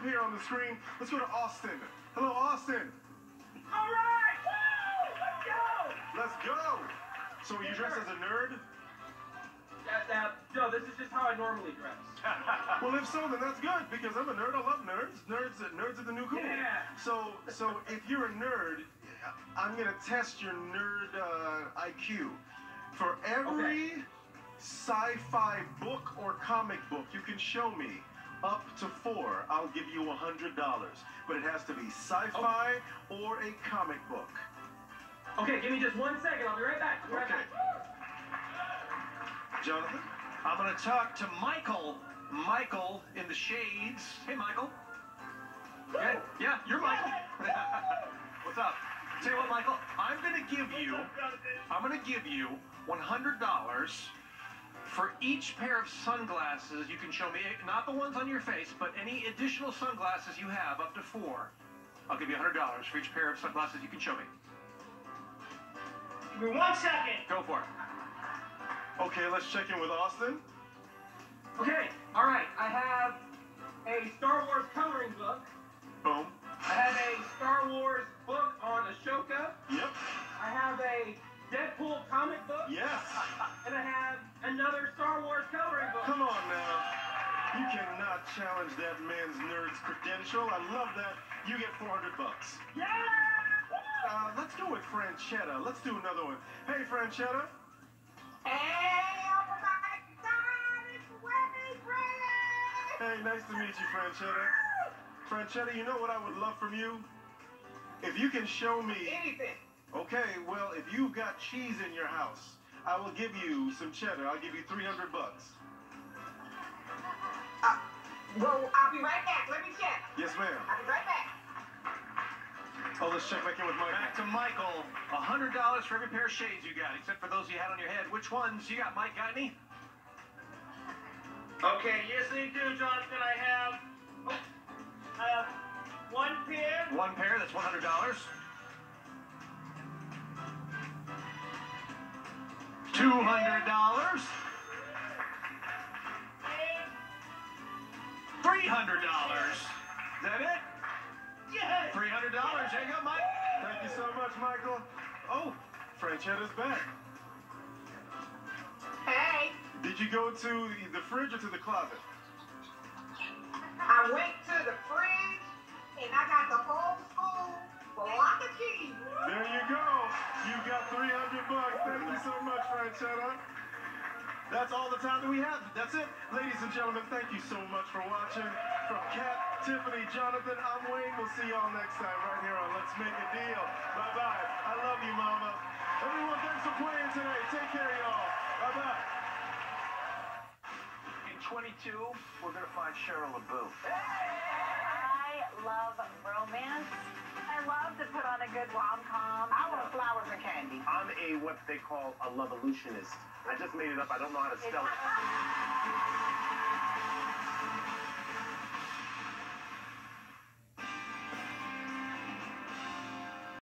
here on the screen. Let's go to Austin. Hello, Austin. All right. Woo! Let's go. Let's go. So you dressed as a nerd? No, this is just how I normally dress. Well, if so, then that's good, because I'm a nerd. I love nerds. Nerds are the new cool. Yeah. So if you're a nerd, I'm gonna test your nerd IQ. For every sci-fi book or comic book you can show me up to 4, I'll give you $100. But it has to be sci-fi or a comic book. Okay, give me just 1 second. I'll be right back. Okay. Jonathan? I'm going to talk to Michael. Michael in the shades. Hey, Michael. Hey, yeah, you're Michael. What's up? Tell you what, Michael, I'm going to give you $100 for each pair of sunglasses you can show me. Not the ones on your face, but any additional sunglasses you have, up to 4. I'll give you $100 for each pair of sunglasses you can show me. Give me 1 second. Go for it. Okay, let's check in with Austin. Okay, all right. I have a Star Wars coloring book. Boom. I have a Star Wars book on Ashoka. Yep. I have a Deadpool comic book. Yes. And I have another Star Wars coloring book. Come on now. You cannot challenge that man's nerd's credential. I love that. You get $400. Yeah! Let's go with Franchetta. Let's do another one. Hey, Franchetta. Hey, oh my God, it's Wendy Brady! Hey, nice to meet you, Franchetta. Franchetta, you know what I would love from you? If you can show me... Anything. Okay, well, if you've got cheese in your house, I will give you some cheddar. I'll give you $300. Well, I'll be right back. Let me check. Yes, ma'am. I'll be right back. Oh, let's check back in with Michael. Back to Michael. $100 for every pair of shades you got, except for those you had on your head. Which ones you got, Mike? Got any? Okay, yes they do, Jonathan. I have one pair. One pair, that's $100. $200. $300. Is that it? Yes. $300. There you go, Mike. Thank you so much, Michael. Oh, Franchetta's back. Hey, Did you go to the fridge or to the closet? I went to the fridge and I got the old school block of cheese. There you go. You got $300. Thank you so much, Franchetta. That's all the time that we have. That's it. Ladies and gentlemen, thank you so much for watching. From Kat, Tiffany, Jonathan, I'm Wayne. We'll see y'all next time right here on Let's Make a Deal. Bye-bye. I love you, Mama. Everyone, thanks for playing today. Take care, y'all. Bye-bye. In 22, we're going to find Cheryl LaBeouf. I love romance. I love to put on a good rom-com. I want flowers and candy. I'm what they call a love-illusionist. I just made it up. I don't know how to spell it.